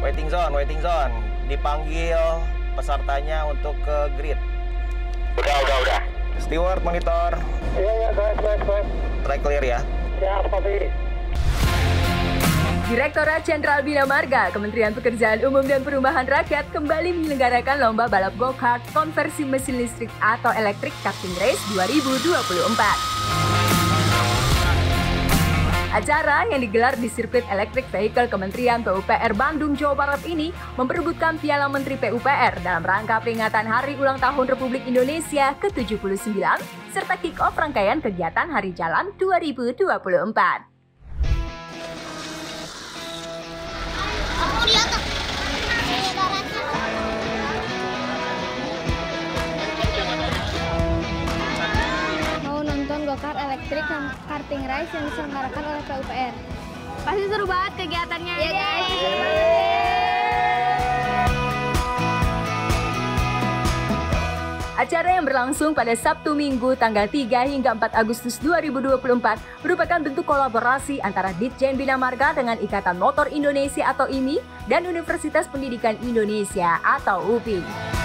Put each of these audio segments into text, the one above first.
Waiting zone. Dipanggil pesertanya untuk ke grid. Udah. Steward monitor. Iya, baik. Track clear ya. Siap, Kopi. Direktorat Jenderal Bina Marga, Kementerian Pekerjaan Umum dan Perumahan Rakyat kembali menyelenggarakan lomba balap go-kart konversi mesin listrik atau Electric Karting Race 2024. Acara yang digelar di sirkuit Electric Vehicle Kementerian PUPR Bandung, Jawa Barat ini memperebutkan Piala Menteri PUPR dalam rangka peringatan Hari Ulang Tahun Republik Indonesia ke-79 serta kick-off rangkaian kegiatan Hari Jalan 2024. Go-kart Electric Karting Race yang diselenggarakan oleh PUPR. Pasti seru banget kegiatannya. Iya guys. Acara yang berlangsung pada Sabtu Minggu tanggal 3 hingga 4 Agustus 2024 merupakan bentuk kolaborasi antara Ditjen Bina Marga dengan Ikatan Motor Indonesia atau IMI dan Universitas Pendidikan Indonesia atau UPI.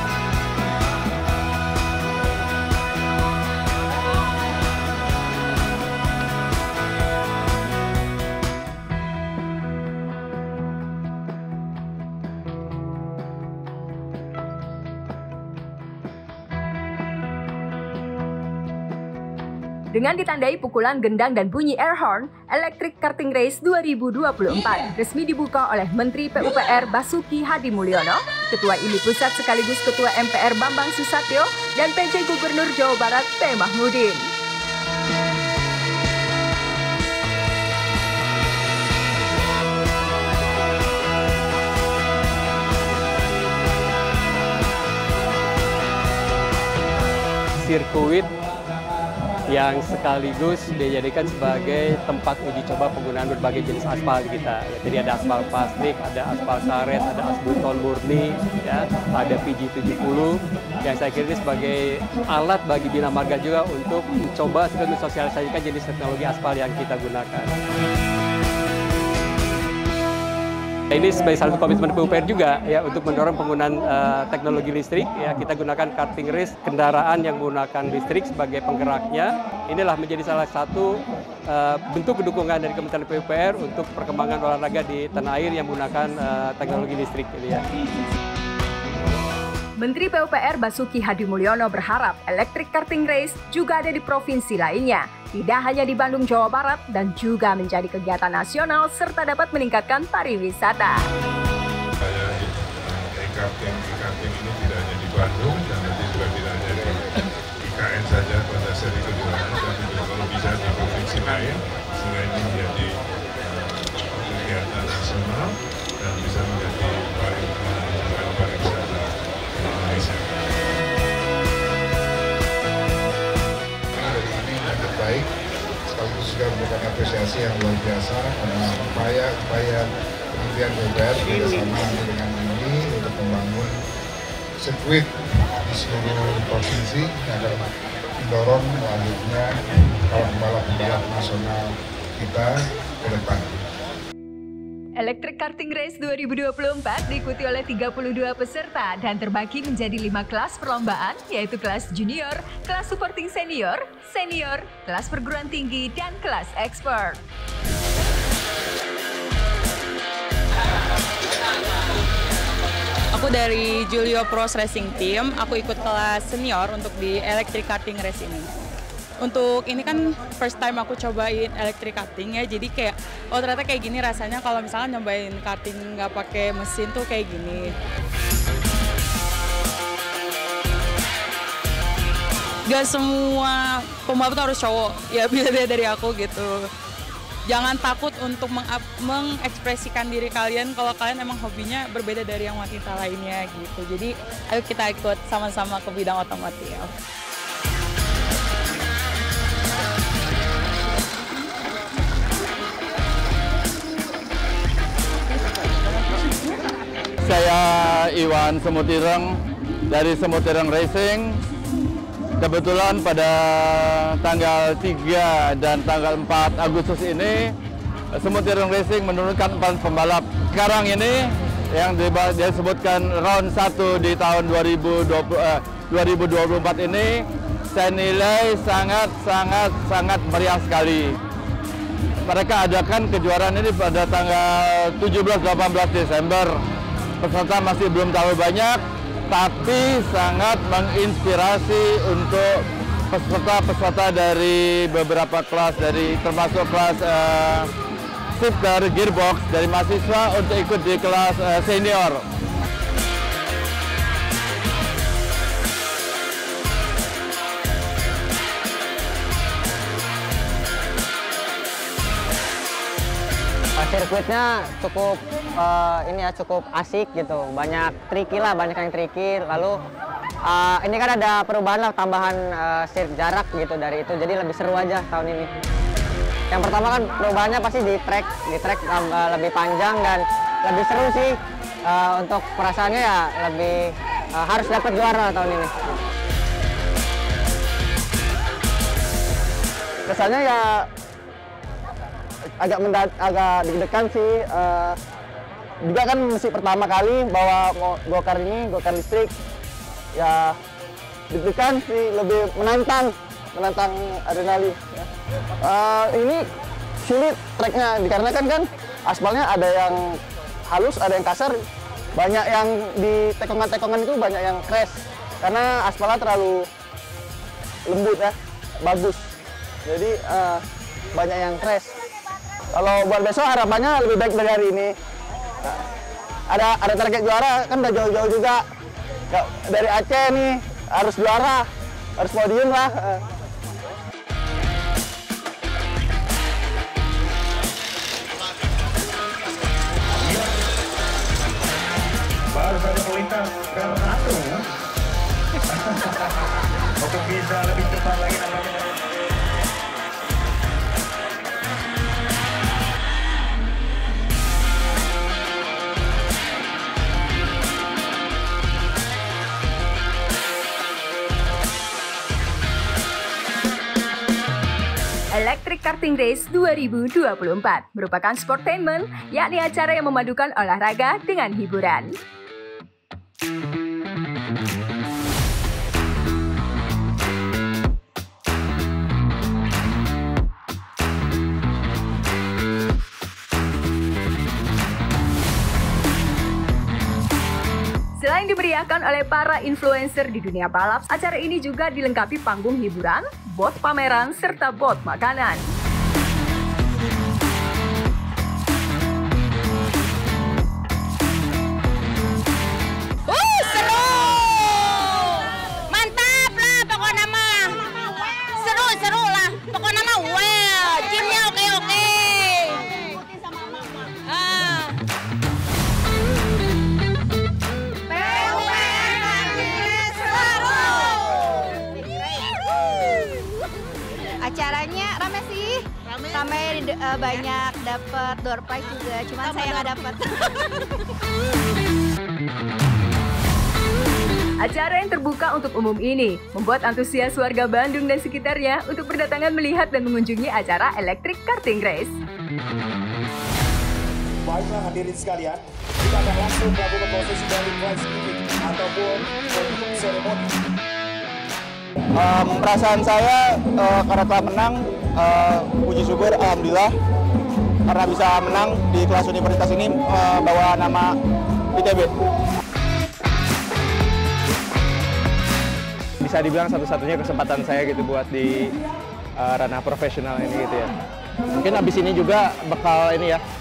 Dengan ditandai pukulan gendang dan bunyi air horn, Electric Karting Race 2024 resmi dibuka oleh Menteri PUPR Basuki Hadi Mulyono, Ketua IMI Pusat sekaligus Ketua MPR Bambang Susatyo, dan PJ Gubernur Jawa Barat P. Mahmudin. Sirkuit yang sekaligus dijadikan sebagai tempat uji coba penggunaan berbagai jenis aspal kita. Jadi ada aspal plastik, ada aspal karet, ada asbulton murni, ya, ada PG70 yang saya kira ini sebagai alat bagi Bina Marga juga untuk mencoba sekaligus mensosialisasikan jenis teknologi aspal yang kita gunakan. Ini sebagai salah satu komitmen PUPR juga ya untuk mendorong penggunaan teknologi listrik. Ya, kita gunakan karting race kendaraan yang menggunakan listrik sebagai penggeraknya. Inilah menjadi salah satu bentuk dukungan dari Kementerian PUPR untuk perkembangan olahraga di tanah air yang menggunakan teknologi listrik. Ya. Menteri PUPR Basuki Hadi Mulyono berharap Electric Karting Race juga ada di provinsi lainnya, tidak hanya di Bandung, Jawa Barat, dan juga menjadi kegiatan nasional serta dapat meningkatkan pariwisata. E-karting ini tidak hanya di Bandung dan nanti juga tidak hanya di IKN saja pada seri kejuaraan, tapi juga kalau bisa di provinsi lain, sehingga ini menjadi kegiatan nasional dan bisa menjadi pariwisata Indonesia. Dari ini yang terbaik, sekaligus juga memberikan apresiasi yang luar biasa karena upaya Kementerian PUPR bersama dengan ini untuk membangun sirkuit di seluruh provinsi agar mendorong lanjutnya pembalap-pembalap nasional kita ke depan. Electric Karting Race 2024 diikuti oleh 32 peserta dan terbagi menjadi 5 kelas perlombaan, yaitu kelas junior, kelas supporting senior, senior, kelas perguruan tinggi, dan kelas expert. Aku dari Julio Pros Racing Team, aku ikut kelas senior untuk di Electric Karting Race ini. Untuk ini kan first time aku cobain electric karting ya, jadi kayak oh ternyata kayak gini rasanya kalau misalnya nyobain karting nggak pakai mesin tuh kayak gini. Gak semua pembalap tuh harus cowok, ya beda-beda dari aku gitu. Jangan takut untuk mengekspresikan diri kalian kalau kalian emang hobinya berbeda dari yang wanita lainnya gitu. Jadi ayo kita ikut sama-sama ke bidang otomotif. Saya Iwan Semutireng dari Semutireng Racing. Kebetulan pada tanggal 3 dan tanggal 4 Agustus ini Semutireng Racing menurunkan 4 pembalap. Sekarang ini yang disebutkan round 1 di tahun 2024 ini, saya nilai sangat meriah sekali. Mereka adakan kejuaraan ini pada tanggal 17-18 Desember. Peserta masih belum terlalu banyak, tapi sangat menginspirasi untuk peserta-peserta dari beberapa kelas, termasuk kelas shifter, gearbox, dari mahasiswa untuk ikut di kelas senior. Sirkuitnya cukup cukup asik gitu, banyak tricky lah, banyak yang tricky. Lalu ini kan ada perubahan lah, tambahan jarak gitu dari itu, jadi lebih seru aja tahun ini. Yang pertama kan perubahannya pasti di track lebih panjang dan lebih seru sih. Untuk perasaannya ya lebih harus dapat juara tahun ini. Kesannya ya agak deg-degan sih. Juga kan masih pertama kali bawa go-kart listrik. Ya deg-degan sih, lebih menantang adrenalin. Ini sulit treknya dikarenakan kan aspalnya ada yang halus, ada yang kasar. Banyak yang di tekongan-tekongan itu banyak yang crash karena aspalnya terlalu lembut ya, bagus. Jadi banyak yang crash. Kalau buat besok harapannya lebih baik dari hari ini. Ada target juara, kan udah jauh-jauh juga. Dari Aceh nih, harus juara, harus podium lah. Baru saja melintas ke satu. Untuk bisa lebih cepat lagi namanya. Electric Karting Race 2024 merupakan sportainment, yakni acara yang memadukan olahraga dengan hiburan. Selain dimeriahkan oleh para influencer di dunia balap, acara ini juga dilengkapi panggung hiburan, bot pameran, serta bot makanan. Seru! Mantap lah pokoknya mah. Seru lah. Pokoknya mah well, gymnya oke. Acaranya rame sih, rame banyak dapat door prize juga, cuman saya nggak dapat. Acara yang terbuka untuk umum ini membuat antusias warga Bandung dan sekitarnya untuk berdatangan melihat dan mengunjungi acara Electric Karting Race. Baiklah hadirin sekalian, kita akan langsung melakukan prosesi dari prize giving ataupun untuk seremoni. Perasaan saya karena telah menang, puji syukur alhamdulillah karena bisa menang di kelas universitas ini, bawa nama ITB. Bisa dibilang satu-satunya kesempatan saya gitu buat di ranah profesional ini gitu ya. Mungkin abis ini juga bakal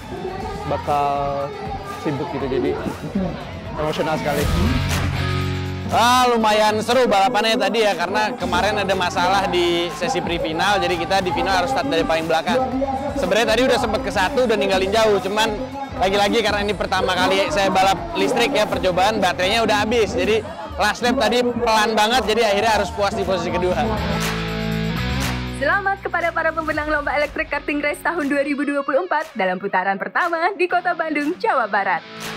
sibuk gitu, jadi emosional sekali. Lumayan seru balapannya tadi ya, karena kemarin ada masalah di sesi pre-final, jadi kita di final harus start dari paling belakang. Sebenarnya tadi udah sempat ke satu, udah ninggalin jauh, cuman lagi-lagi karena ini pertama kali saya balap listrik ya, percobaan baterainya udah habis, jadi last lap tadi pelan banget, jadi akhirnya harus puas di posisi kedua. Selamat kepada para pemenang lomba Electric Karting Race tahun 2024 dalam putaran pertama di Kota Bandung, Jawa Barat.